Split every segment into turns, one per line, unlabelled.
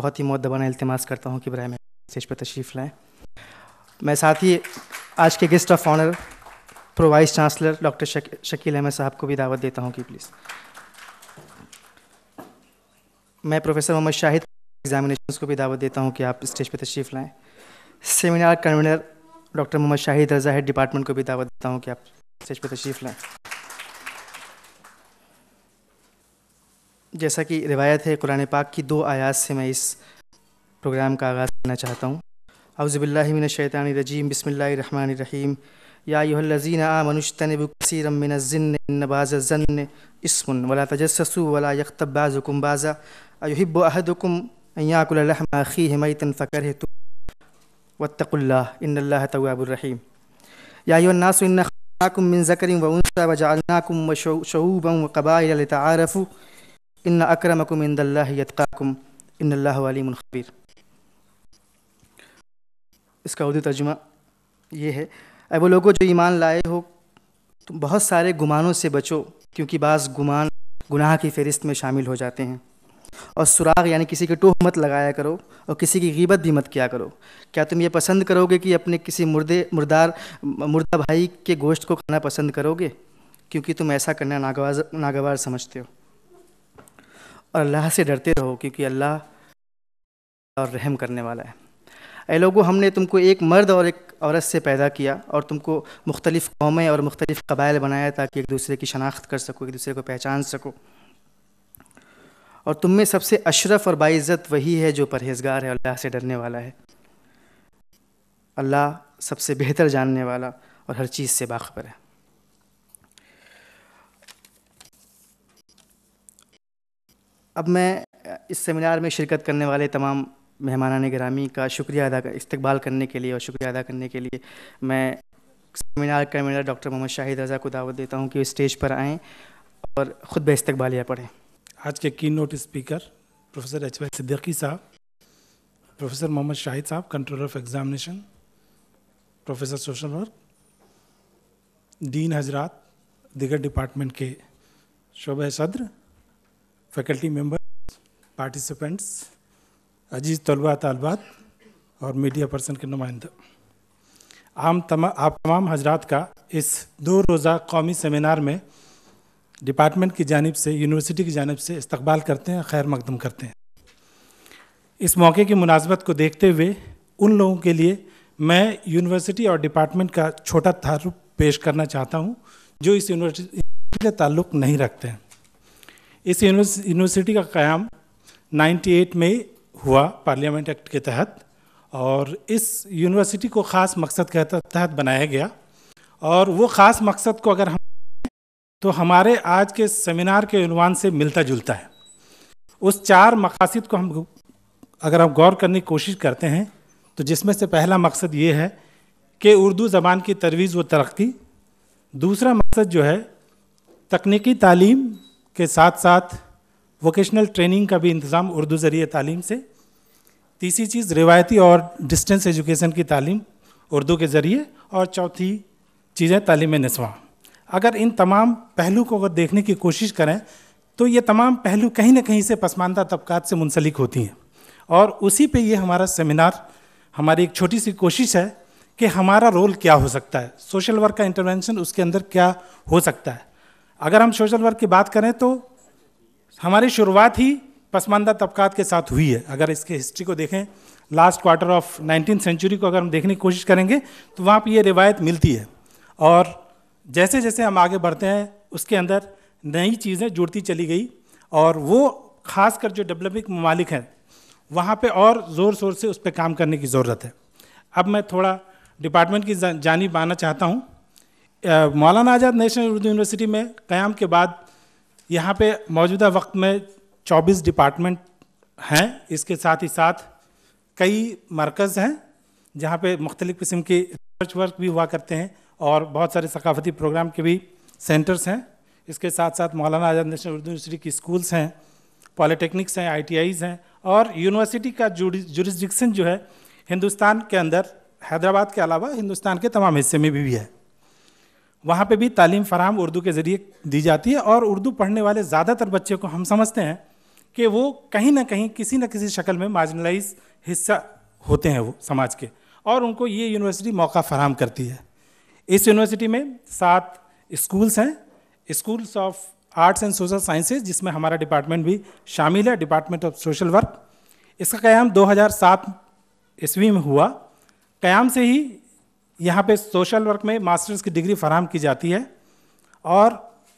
बहुत ही मुअद्दबाना इल्तिमास करता हूँ कि बराए मेहरबानी स्टेज पर तशरीफ़ लाएँ। मैं साथ ही आज के guest of honour pro vice chancellor doctor Shakeel Ahmed साहब को भी दावत देता हूँ कि प्लीज़। मैं प्रोफेसर मोहम्मद शाहिद एग्जामिनेशंस को भी दावत देता हूँ कि आप स्टेज पर तशरीफ़ लाएँ। Seminar convener doctor Mohammad Shahid Raza head department को भी दावत देता हूँ कि आप स्टेज पर तशरीफ़ लाएँ। जैसा कि रिवायत है, कुरान पाक की 2 आयात से मैं इस प्रोग्राम का आगाज़ करना चाहता हूँ। औज़ु बिल्लाहि मिनश शैतानिर रजीम, बिस्मिल्लाहिर रहमानिर रहीम। या अय्युहल्लज़ीना आमनु इज्तनिबू कसीरम मिनज़-ज़िन्नि इन्न बाज़-ज़न्नि इस्मुन वला तजस्ससू वला यग़्तब बाज़ुकुम बाज़ा अयुहिब्बु अहदुकुम अन याकुला लहमा अख़ीहि मैतन फ़करिहतुमूहु वत्तक़ुल्लाह इन्नल्लाहा तव्वाबुर रहीम। या अय्युहन्नासु इन्ना ख़लक़नाकुम मिन ज़करिन व उन्सा व जअलनाकुम शुऊबन व क़बाइला लितआरफ़ू इन्ना अक्रमकुम इंदल्लाहि यत्क़ाकुम इन्नल्लाहु अलीमुन ख़बीर। इसका उर्दू तर्जुमा ये है, ऐ वो लोगों जो ईमान लाए हो, तुम बहुत सारे गुमानों से बचो, क्योंकि बाज़ गुमान गुनाह की फ़हरिस्त में शामिल हो जाते हैं। और सुराग यानी किसी की टोह मत लगाया करो और किसी की गीबत भी मत किया करो। क्या तुम ये पसंद करोगे कि अपने किसी मुर्दा भाई के गोश्त को खाना पसंद करोगे, क्योंकि तुम ऐसा करना नागवार समझते हो। और अल्लाह से डरते रहो, क्योंकि अल्लाह और रहम करने वाला है। ऐ लोगों, हमने तुमको एक मर्द और एक औरत से पैदा किया और तुमको मुख्तलिफ़ कौमें और मुख्तलिफ़ कबाइल बनाया ताकि एक दूसरे की शनाख्त कर सको, एक दूसरे को पहचान सको। और तुम में सबसे अशरफ और बाइज़्ज़त वही है जो परहेज़गार है, अल्लाह से डरने वाला है। अल्लाह सबसे बेहतर जानने वाला और हर चीज़ से बाखबर है। अब मैं इस सेमिनार में शिरकत करने वाले तमाम मेहमानान गिरामी का इस्तकबाल करने के लिए और शुक्रिया अदा करने के लिए मैं seminar convener doctor Mohammad Shahid Raza को दावत देता हूँ कि स्टेज पर आएँ और ख़ुतबा इस्तकबालिया पढ़ें।
आज के keynote speaker professor H Y. Siddiqui साहब, प्रोफेसर मोहम्मद शाहिद साहब controller of examination, professor social work, dean हजरात, दीगर डिपार्टमेंट के शोबे सदर, फैकल्टी मेंबर्स, पार्टिसिपेंट्स, अजीज़ तलबा तालबात और मीडिया पर्सन के नुमाइंदा, आप तमाम हजरात का इस 2 रोज़ा कौमी सेमिनार में डिपार्टमेंट की जानिब से, यूनिवर्सिटी की जानिब से इस्तकबाल करते हैं, खैर मकदम करते हैं। इस मौके की मुनासबत को देखते हुए उन लोगों के लिए मैं यूनिवर्सिटी और डिपार्टमेंट का छोटा तारुफ पेश करना चाहता हूँ जो इस यूनिवर्सिटी से ताल्लुक़ नहीं रखते हैं। इस यूनिवर्सिटी का क़याम 98 में हुआ पार्लियामेंट एक्ट के तहत, और इस यूनिवर्सिटी को ख़ास मकसद के तहत बनाया गया। और वो ख़ास मकसद को अगर हम तो हमारे आज के सेमिनार के उन्वान से मिलता जुलता है। उस 4 मकासद को हम अगर हम गौर करने की कोशिश करते हैं तो जिसमें से पहला मकसद ये है कि उर्दू ज़बान की तरवीज़ व तरक्की। दूसरा मकसद जो है तकनीकी तालीम के साथ साथ वोकेशनल ट्रेनिंग का भी इंतज़ाम उर्दू ज़रिए तालीम से। तीसरी चीज़ रिवायती और डिस्टेंस एजुकेशन की तालीम उर्दू के ज़रिए। और चौथी चीज़ है तालीम निस्वां। अगर इन तमाम पहलू को अगर देखने की कोशिश करें तो ये तमाम पहलू कहीं ना कहीं से पसमानदा तबकात से मुंसलिक होती हैं, और उसी पे ये हमारा सेमिनार, हमारी एक छोटी सी कोशिश है कि हमारा रोल क्या हो सकता है, सोशल वर्क का इंटरवेंशन उसके अंदर क्या हो सकता है। अगर हम सोशल वर्क की बात करें तो हमारी शुरुआत ही पसमानदा तबकात के साथ हुई है। अगर इसके हिस्ट्री को देखें, last quarter of 19th century को अगर हम देखने की कोशिश करेंगे तो वहाँ पर ये रिवायत मिलती है। और जैसे जैसे हम आगे बढ़ते हैं उसके अंदर नई चीज़ें जुड़ती चली गई, और वो ख़ासकर जो डेवलपिंग ममालिक हैं वहाँ पे और ज़ोर शोर से उस पर काम करने की ज़रूरत है। अब मैं थोड़ा डिपार्टमेंट की जानिब आना चाहता हूँ। मौलाना आज़ाद नेशनल उर्दू यूनिवर्सिटी में क़याम के बाद यहाँ पे मौजूदा वक्त में 24 डिपार्टमेंट हैं। इसके साथ ही साथ कई मरकज़ हैं जहाँ पे मुख्तलिफ़ किस्म के रिसर्च वर्क भी हुआ करते हैं, और बहुत सारे सकाफ़ती प्रोग्राम के भी सेंटर्स हैं। इसके साथ साथ मौलाना आज़ाद नेशनल उर्दू यूनिवर्सिटी की स्कूल्स हैं, पॉलिटेक्निक्स हैं, ITIs हैं, और यूनिवर्सिटी का जुरिस्डिक्शन जो है हिंदुस्तान के अंदर, हैदराबाद के अलावा हिंदुस्तान के तमाम हिस्से में भी है। वहाँ पे भी तालीम फ़राहम उर्दू के ज़रिए दी जाती है, और उर्दू पढ़ने वाले ज़्यादातर बच्चे को हम समझते हैं कि वो कहीं ना कहीं किसी न किसी शक्ल में मार्जिनलाइज हिस्सा होते हैं वो समाज के, और उनको ये यूनिवर्सिटी मौका फराहम करती है। इस यूनिवर्सिटी में 7 स्कूल्स हैं, schools of arts and social sciences, जिसमें हमारा डिपार्टमेंट भी शामिल है, डिपार्टमेंट ऑफ सोशल वर्क। इसका क़याम 2007 ईस्वी में हुआ। क़याम से ही यहाँ पे सोशल वर्क में मास्टर्स की डिग्री फराहम की जाती है, और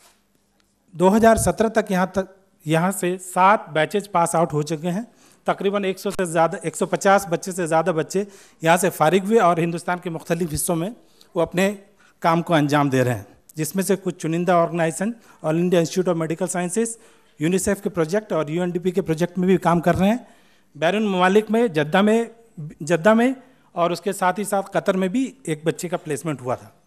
2017 तक यहाँ से 7 बैचेज पास आउट हो चुके हैं। तकरीबन 100 से ज़्यादा 150 बच्चे से ज़्यादा बच्चे यहाँ से फारिग हुए और हिंदुस्तान के मुख्तलिफ हिस्सों में वो अपने काम को अंजाम दे रहे हैं, जिसमें से कुछ चुनिंदा organisation all India institute of medical sciences, UNICEF के प्रोजेक्ट और यूएनडीपी के प्रोजेक्ट में भी काम कर रहे हैं। बैरून ममालिक में जद्दा में और उसके साथ ही साथ कतर में भी एक बच्चे का प्लेसमेंट हुआ था।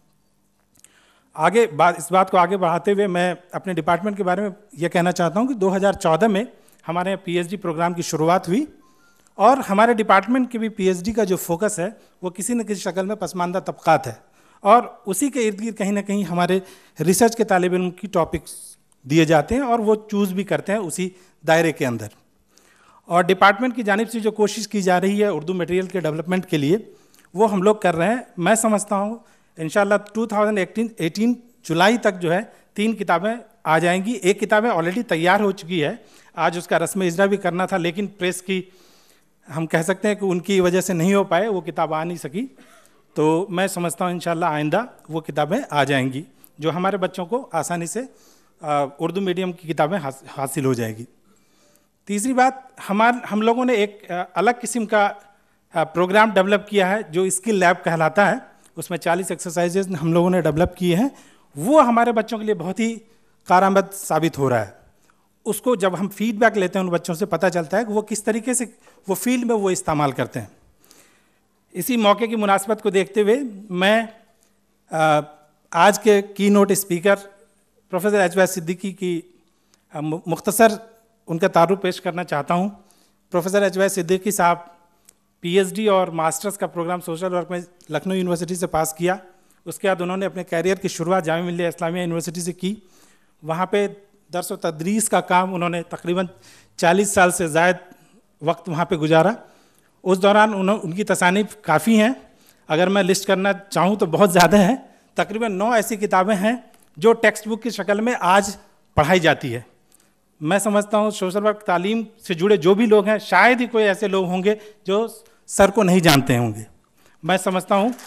इस बात को आगे बढ़ाते हुए मैं अपने डिपार्टमेंट के बारे में यह कहना चाहता हूँ कि 2014 में हमारे यहाँ पीएचडी प्रोग्राम की शुरुआत हुई, और हमारे डिपार्टमेंट के भी पीएचडी का जो फोकस है वो किसी न किसी शक्ल में पसमानदा तबकात है, और उसी के इर्द गिर्द कहीं ना कहीं हमारे रिसर्च के तालिब इल्म की टॉपिक्स दिए जाते हैं और वो चूज़ भी करते हैं उसी दायरे के अंदर। और डिपार्टमेंट की जानिब से जो कोशिश की जा रही है उर्दू मटेरियल के डेवलपमेंट के लिए, वो हम लोग कर रहे हैं। मैं समझता हूँ इंशाल्लाह 2018 जुलाई तक जो है 3 किताबें आ जाएंगी। एक किताबें ऑलरेडी तैयार हो चुकी है, आज उसका रस्म इजरा भी करना था, लेकिन प्रेस की हम कह सकते हैं कि उनकी वजह से नहीं हो पाए, वो किताब आ नहीं सकी। तो मैं समझता हूँ इंशाल्लाह आइंदा वो किताबें आ जाएंगी, जो हमारे बच्चों को आसानी से उर्दू मीडियम की किताबें हासिल हो जाएगी। तीसरी बात, हम लोगों ने एक अलग किस्म का प्रोग्राम डेवलप किया है जो स्किल लैब कहलाता है। उसमें 40 एक्सरसाइजेज हम लोगों ने डेवलप किए हैं। वो हमारे बच्चों के लिए बहुत ही कारआमद साबित हो रहा है। उसको जब हम फीडबैक लेते हैं उन बच्चों से, पता चलता है कि वो किस तरीके से वो फील्ड में वो इस्तेमाल करते हैं। इसी मौके की मुनासबत को देखते हुए मैं आज के keynote speaker professor H Y Siddiqui की मुख्तसर उनका तारुफ पेश करना चाहता हूँ। प्रोफेसर एचवाई सिद्दीकी साहब पीएचडी और मास्टर्स का प्रोग्राम सोशल वर्क में लखनऊ यूनिवर्सिटी से पास किया। उसके बाद उन्होंने अपने कैरियर की शुरुआत जामिया मिल्लिया इस्लामिया यूनिवर्सिटी से की। वहाँ पे दर्स व तदरीस का काम उन्होंने तकरीबन 40 साल से ज़ायद वक्त वहाँ पे गुजारा। उस दौरान उनकी तसानीफ काफ़ी हैं, अगर मैं लिस्ट करना चाहूँ तो बहुत ज़्यादा हैं। तकरीबन 9 ऐसी किताबें हैं जो टेक्स्ट बुक की शक्ल में आज पढ़ाई जाती है। मैं समझता हूँ सोशल वर्क तालीम से जुड़े जो भी लोग हैं, शायद ही कोई ऐसे लोग होंगे जो सर को नहीं जानते होंगे। मैं समझता हूँ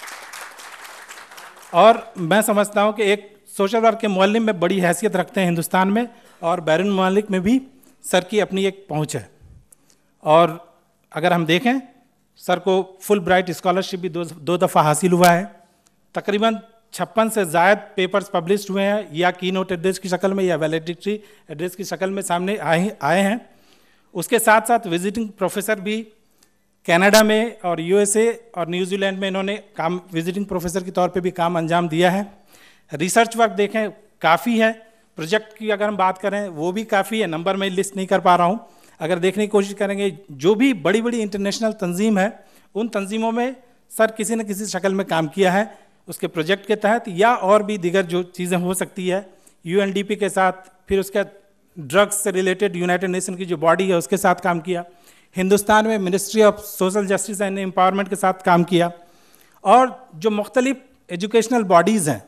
कि एक सोशल वर्क के मुअल्लिम में बड़ी हैसियत रखते हैं हिंदुस्तान में, और बैरून ममालिक में भी सर की अपनी एक पहुँच है। और अगर हम देखें, सर को फुल ब्राइट स्कॉलरशिप भी 2 दफ़ा हासिल हुआ है। तकरीबन 56 से ज़ायद पेपर्स पब्लिश हुए हैं, या की नोट एड्रेस की शक्ल में या वैलिडिटी एड्रेस की शक्ल में सामने आए हैं। उसके साथ साथ विजिटिंग प्रोफेसर भी कनाडा में और यूएसए और न्यूजीलैंड में इन्होंने काम विजिटिंग प्रोफेसर के तौर पे भी काम अंजाम दिया है। रिसर्च वर्क देखें काफ़ी है। प्रोजेक्ट की अगर हम बात करें वो भी काफ़ी है, नंबर में लिस्ट नहीं कर पा रहा हूँ। अगर देखने की कोशिश करेंगे, जो भी बड़ी बड़ी इंटरनेशनल तंजीम है, उन तंजीमों में सर किसी न किसी शक्ल में काम किया है उसके प्रोजेक्ट के तहत, या और भी दीगर जो चीज़ें हो सकती है यूएनडीपी के साथ, फिर उसके ड्रग्स से रिलेटेड यूनाइटेड नेशन की जो बॉडी है उसके साथ काम किया। हिंदुस्तान में ministry of social justice and empowerment के साथ काम किया। और जो मुख्तलिफ एजुकेशनल बॉडीज़ हैं,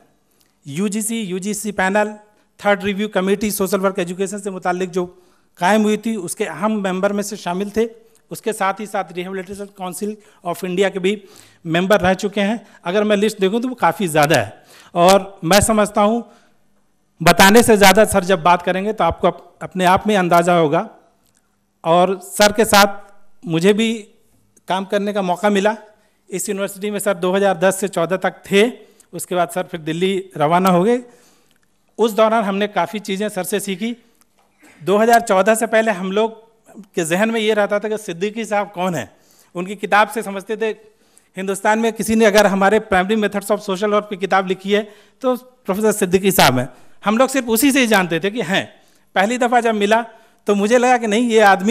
UGC panel, 3rd review committee social work education से मुताल्लिक जो कायम हुई थी, उसके अहम मेंबर में से शामिल थे। उसके साथ ही साथ रिहेबिलिटेशन काउंसिल ऑफ इंडिया के भी मेंबर रह चुके हैं। अगर मैं लिस्ट देखूं तो वो काफ़ी ज़्यादा है। और मैं समझता हूं बताने से ज़्यादा सर जब बात करेंगे तो आपको अपने आप में अंदाज़ा होगा। और सर के साथ मुझे भी काम करने का मौका मिला। इस यूनिवर्सिटी में सर 2010 से 14 तक थे। उसके बाद सर फिर दिल्ली रवाना हो गए। उस दौरान हमने काफ़ी चीज़ें सर से सीखी। 2014 से पहले हम लोग के जहन में ये रहता था कि सिद्दीकी साहब कौन है। उनकी किताब से समझते थे हिंदुस्तान में किसी ने अगर हमारे primary methods of social work की किताब लिखी है तो प्रोफेसर सिद्दीकी साहब हैं। हम लोग सिर्फ उसी से ही जानते थे कि हैं। पहली दफ़ा जब मिला तो मुझे लगा कि नहीं, ये आदमी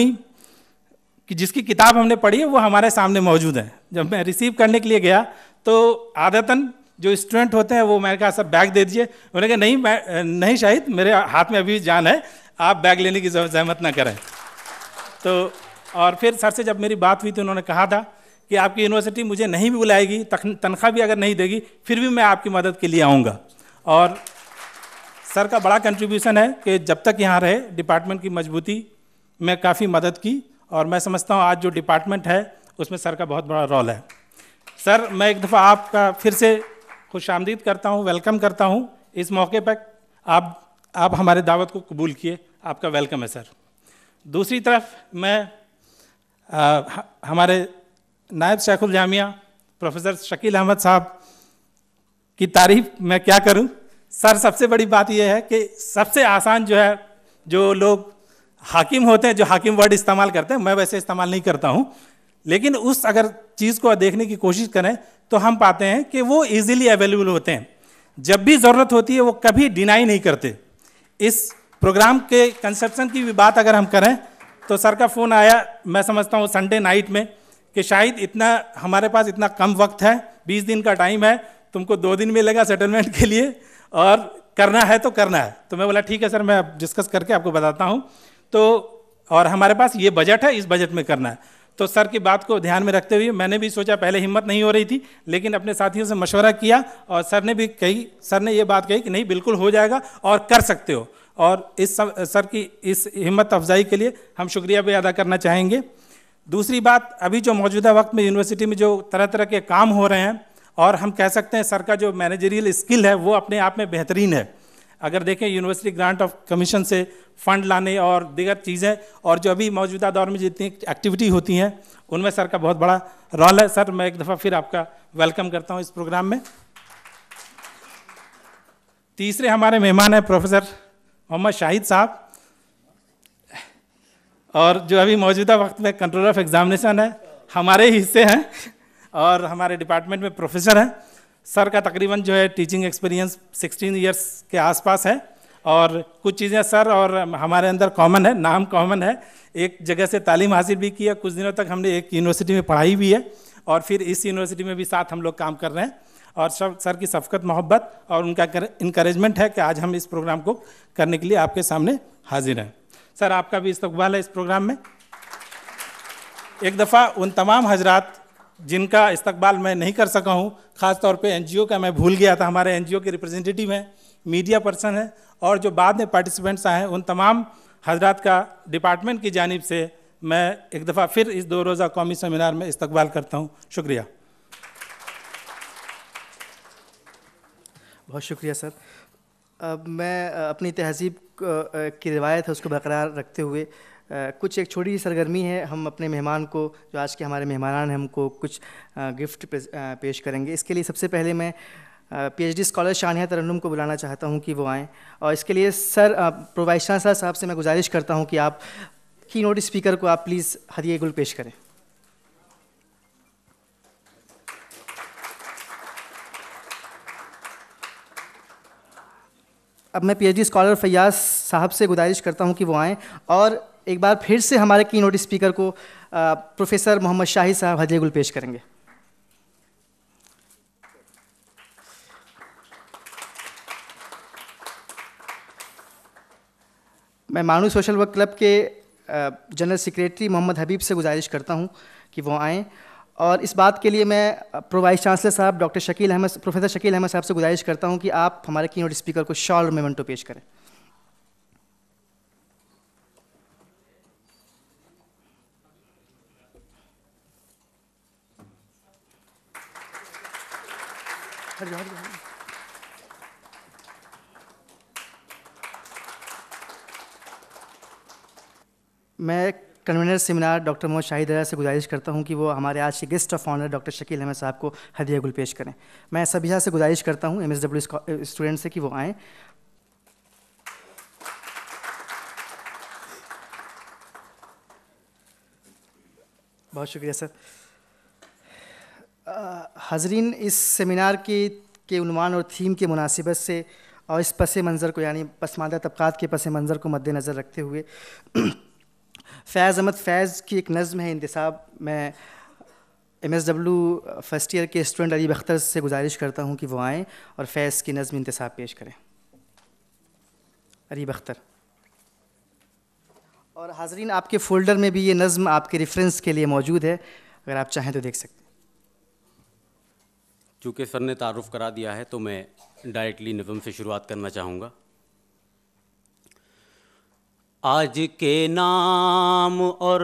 कि जिसकी किताब हमने पढ़ी है वो हमारे सामने मौजूद है। जब मैं रिसीव करने के लिए गया तो आदतन जो स्टूडेंट होते हैं वो मैंने कहा सर बैग दे दीजिए, उन्होंने कहा नहीं नहीं शाहिद, मेरे हाथ में अभी जान है, आप बैग लेने की जहमत ना करें। तो और फिर सर से जब मेरी बात हुई तो उन्होंने कहा था कि आपकी यूनिवर्सिटी मुझे नहीं भी बुलाएगी, तनख्वाह भी अगर नहीं देगी, फिर भी मैं आपकी मदद के लिए आऊँगा। और सर का बड़ा कंट्रीब्यूशन है कि जब तक यहाँ रहे डिपार्टमेंट की मजबूती में काफ़ी मदद की, और मैं समझता हूँ आज जो डिपार्टमेंट है उसमें सर का बहुत बड़ा रोल है। सर मैं एक दफ़ा आपका फिर से खुशामदीद करता हूँ, वेलकम करता हूँ इस मौके पर। आप हमारे दावत को कबूल किए, आपका वेलकम है सर। दूसरी तरफ मैं हमारे नायब शेखुल जामिया प्रोफेसर शकील अहमद साहब की तारीफ मैं क्या करूं। सर सबसे बड़ी बात यह है कि सबसे आसान जो है, जो लोग हाकिम होते हैं, जो हाकिम वर्ड इस्तेमाल करते हैं, मैं वैसे इस्तेमाल नहीं करता हूं, लेकिन उस अगर चीज़ को देखने की कोशिश करें तो हम पाते हैं कि वो इजीली अवेलेबल होते हैं, जब भी ज़रूरत होती है वो कभी डिनाई नहीं करते। इस प्रोग्राम के कंसेप्शन की भी बात अगर हम करें तो सर का फ़ोन आया, मैं समझता हूँ संडे नाइट में, कि शायद इतना हमारे पास इतना कम वक्त है, 20 दिन का टाइम है, तुमको 2 दिन मिलेगा सेटलमेंट के लिए और करना है तो करना है। तो मैं बोला ठीक है सर, मैं डिस्कस करके आपको बताता हूँ। तो और हमारे पास ये बजट है, इस बजट में करना है। तो सर की बात को ध्यान में रखते हुए मैंने भी सोचा, पहले हिम्मत नहीं हो रही थी, लेकिन अपने साथियों से मशवरा किया और सर ने भी कही, सर ने ये बात कही कि नहीं बिल्कुल हो जाएगा और कर सकते हो। और सर की इस हिम्मत अफजाई के लिए हम शुक्रिया भी अदा करना चाहेंगे। दूसरी बात, अभी जो मौजूदा वक्त में यूनिवर्सिटी में जो तरह तरह के काम हो रहे हैं, और हम कह सकते हैं सर का जो मैनेजरियल स्किल है वो अपने आप में बेहतरीन है। अगर देखें यूनिवर्सिटी ग्रांट ऑफ कमीशन से फंड लाने और दीगर चीज़ें, और जो अभी मौजूदा दौर में जितनी एक्टिविटी होती हैं उनमें सर का बहुत बड़ा रोल है। सर मैं एक दफ़ा फिर आपका वेलकम करता हूँ इस प्रोग्राम में। तीसरे हमारे मेहमान हैं प्रोफेसर मोहम्मद शाहिद साहब, और जो अभी मौजूदा वक्त में कंट्रोलर ऑफ एग्जामिनेशन है, हमारे ही हिस्से हैं और हमारे डिपार्टमेंट में प्रोफेसर हैं। सर का तकरीबन जो है टीचिंग एक्सपीरियंस 16 ईयर्स के आसपास है, और कुछ चीज़ें सर और हमारे अंदर कॉमन है, नाम कॉमन है, एक जगह से तालीम हासिल भी की है, कुछ दिनों तक हमने एक यूनिवर्सिटी में पढ़ाई भी है, और फिर इस यूनिवर्सिटी में भी साथ हम लोग काम कर रहे हैं। और सर की शफ़क़त मोहब्बत और उनका इनकरेजमेंट है कि आज हम इस प्रोग्राम को करने के लिए आपके सामने हाजिर हैं। सर आपका भी इस्तकबाल है इस प्रोग्राम में। एक दफ़ा उन तमाम हजरात जिनका इस्तकबाल मैं नहीं कर सका हूँ, ख़ास तौर पे एनजीओ का मैं भूल गया था, हमारे एनजीओ के रिप्रेजेंटेटिव हैं, मीडिया पर्सन हैं, और जो बाद में पार्टिसिपेंट्स आए हैं, उन तमाम हजरात का डिपार्टमेंट की जानिब से मैं एक दफ़ा फिर इस 2 रोज़ा कौमी सेमिनार में इस्तकबाल करता हूँ। शुक्रिया।
बहुत शुक्रिया सर। अब मैं अपनी तहज़ीब की रिवायत है उसको बरकरार रखते हुए कुछ एक छोटी सी सरगर्मी है, हम अपने मेहमान को, जो आज के हमारे मेहमान हैं, हमको कुछ गिफ्ट पेश करेंगे। इसके लिए सबसे पहले मैं पीएचडी स्कॉलर शानिया तरन्नुम को बुलाना चाहता हूं कि वो आएँ, और इसके लिए सर वाइस चांसलर साहब से मैं गुजारिश करता हूं कि आप की नोट स्पीकर को आप प्लीज़ हदिया गुल पेश करें। अब मैं पीएचडी स्कॉलर फैयाज साहब से गुजारिश करता हूं कि वो आएँ, और एक बार फिर से हमारे की नोट स्पीकर को प्रोफेसर मोहम्मद शाहिद साहब हदिया गुल पेश करेंगे। मैं मानू सोशल वर्क क्लब के जनरल सेक्रेटरी मोहम्मद हबीब से गुजारिश करता हूं कि वो आएँ, और इस बात के लिए मैं वाइस चांसलर साहब प्रोफेसर शकील अहमद साहब से गुजारिश करता हूं कि आप हमारे की नोट स्पीकर को शॉल और मेमेंटो पेश करें। मैं convener seminar doctor Mohammad Shahid से गुजारिश करता हूं कि वो हमारे आज के guest of honour doctor Shakeel Ahmed साहब को हदिया गुल पेश करें। मैं सभी से गुजारिश करता हूं MSW स्टूडेंट से कि वो आएँ। बहुत शुक्रिया सर। हाजरीन, इस सेमिनार के उन्वान और थीम के मुनासिबत से और इस पस मंज़र को, यानी पसमानदा तबक़ात के पस मंज़र को मद्देनज़र रखते हुए फ़ैज़ अहमद फ़ैज़ की एक नज़्म है इंतिसाब, मैं MSW फर्स्ट ईयर के स्टूडेंट अली बख्तर से गुजारिश करता हूँ कि वो आएँ और फैज़ की नज़्म इंतसाब पेश करें। अली बख्तर। और हाज़रीन, आपके फ़ोल्डर में भी ये नज़्म आपके रेफरेंस के लिए मौजूद है, अगर आप चाहें तो देख सकते हैं।
चूँकि सर ने तारुफ़ करा दिया है तो मैं डायरेक्टली नज़्म से शुरुआत करना चाहूँगा। आज के नाम और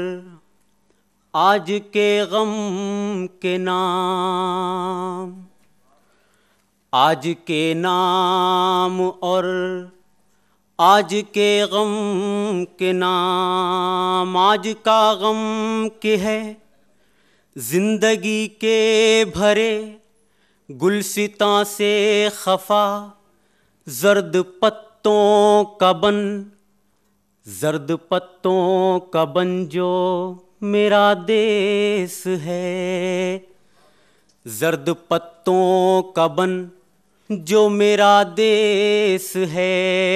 आज के गम के नाम, आज के नाम और आज के गम के नाम, आज का गम के है ज़िंदगी के भरे गुलसितां से खफा, जर्द पत्तों का बन, जर्द पत्तों का बन जो मेरा देश है, जर्द पत्तों का बन जो मेरा देश है,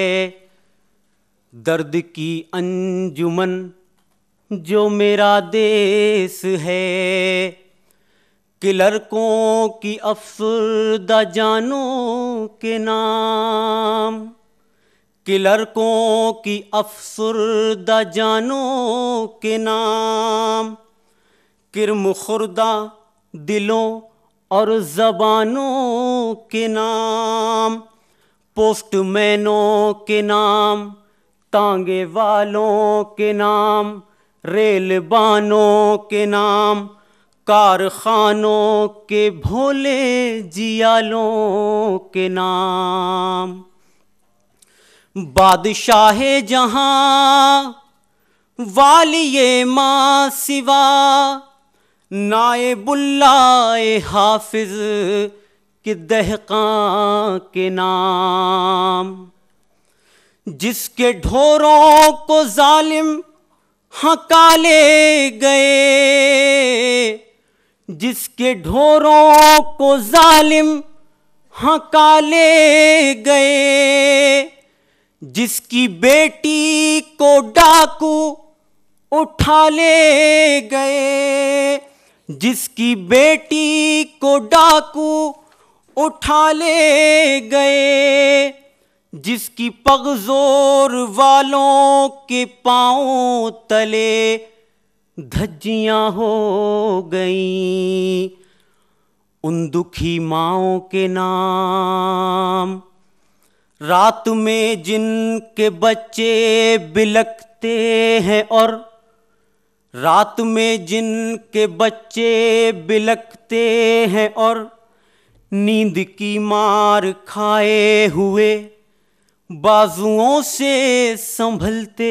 दर्द की अंजुमन जो मेरा देश है, कि लड़कों की अफसरदा जानों के नाम, कि लड़कों की अफसरदा जानों के नाम, किरम खुर्दा दिलों और ज़बानों के नाम, पोस्टमैनों के नाम, तांगे वालों के नाम, रेलबानों के नाम, कारखानों के भोले जियालों के नाम, बादशाहे जहां वालिये माँ सिवा, नाएबुल्लाए हाफिज के दहकां के नाम, जिसके ढोरों को जालिम हकाले गए, जिसके ढोरों को जालिम हकाले गए, जिसकी बेटी को डाकू उठा ले गए, जिसकी बेटी को डाकू उठा ले गए, जिसकी पगजोर वालों के पांव तले धज्जियां हो गईं, उन दुखी माँओं के नाम, रात में जिनके बच्चे बिलखते हैं और रात में जिनके बच्चे बिलखते हैं और नींद की मार खाए हुए बाजुओं से संभलते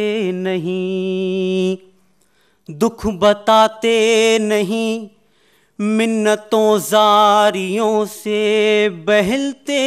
नहीं, दुख बताते नहीं, मिन्नतों जारियों से बहलते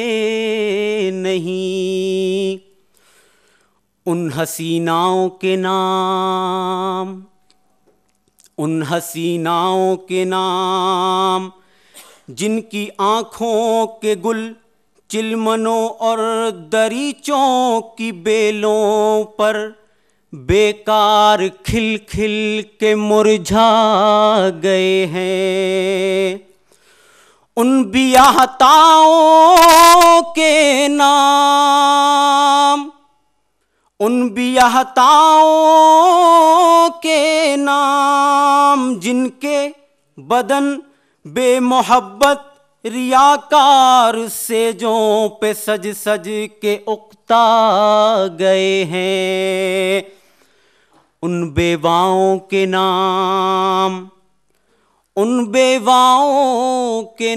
नहीं, उन हसीनाओं के नाम, उन हसीनाओं के नाम, जिनकी आँखों के गुल चिलमनों और दरीचों की बेलों पर बेकार खिल खिल के मुरझा गए हैं, उन बियाहताओं के नाम, उन बियाहताओं के नाम, जिनके बदन बेमोहब्बत रियाकार सेजों पे सज सज के उकता गए हैं, उन बेवाओं के नाम, उन बेवाओं के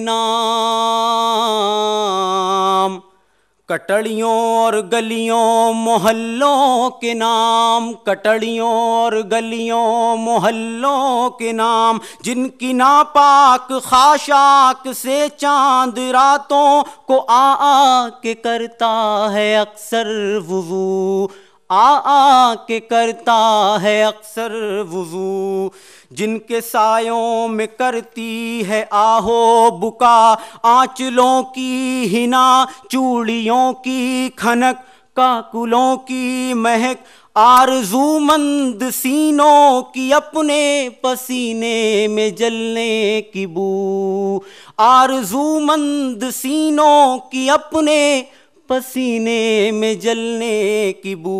नाम, कटड़ियों और गलियों मोहल्लों के नाम, कटड़ियों और गलियों मोहल्लों के नाम, जिनकी नापाक खाशाक से चांद रातों को आ के करता है अक्सर वुज़ू, आ के करता है अक्सर वुज़ू, जिनके सायों में करती है आहो बुका, आंचलों की हिना, चूड़ियों की खनक, काकुलों की महक, आरज़ूमंद सीनों की अपने पसीने में जलने की बू, आरज़ूमंद सीनों की अपने पसीने में जलने की बू।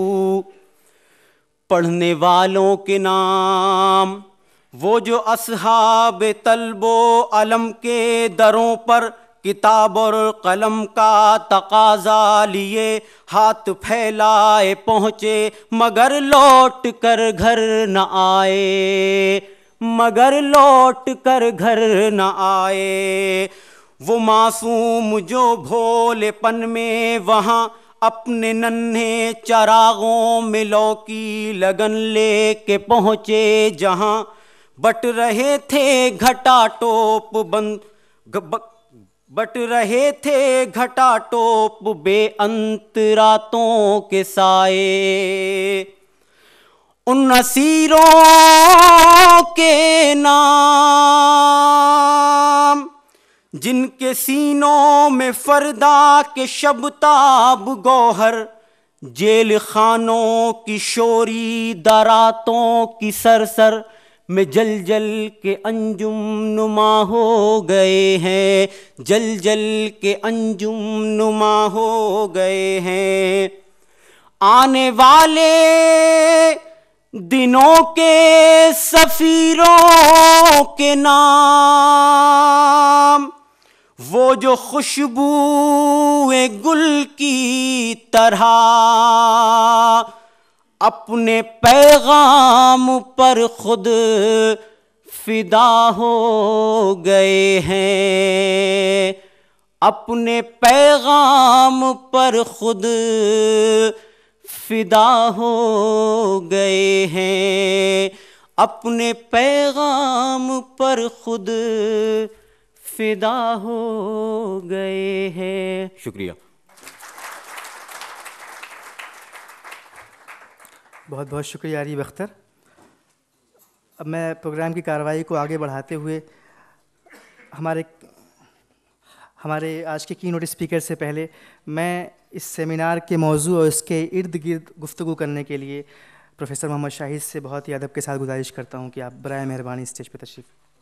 पढ़ने वालों के नाम वो जो असहाब तल्बो अलम के दरों पर किताब और कलम का तकाजा लिए हाथ फैलाए पहुँचे, मगर लौट कर घर न आए, मगर लौट कर घर न आए। वो मासूम जो भोलेपन में वहाँ अपने नन्हे चरागों में लौकी लगन लेके पहुँचे, जहाँ बट रहे थे घटाटोप बट रहे थे घटाटोप बेअंत रातों के साए। उन असीरों के नाम जिनके सीनों में फरदा के शबताब गौहर, जेल खानों की शोरी दरातों की सरसर में जल जल के अंजुम नुमा हो गए हैं, जल जल के अंजुम नुमा हो गए हैं। आने वाले दिनों के सफीरों के नाम वो जो खुशबू गुल की तरह अपने पैगाम पर खुद फिदा हो गए हैं, अपने पैगाम पर खुद फिदा हो गए हैं, अपने पैगाम पर खुद फिदा हो गए हैं। शुक्रिया।
बहुत बहुत शुक्रिया आरिफ अख्तर। अब मैं प्रोग्राम की कार्रवाई को आगे बढ़ाते हुए हमारे आज के कीनोट स्पीकर से पहले मैं इस सेमिनार के मौजू और इसके इर्द गिर्द गुफ्तगू करने के लिए प्रोफेसर मोहम्मद शाहिद से बहुत ही अदब के साथ गुजारिश करता हूँ कि आप बराए मेहरबानी स्टेज पर तशरीफ़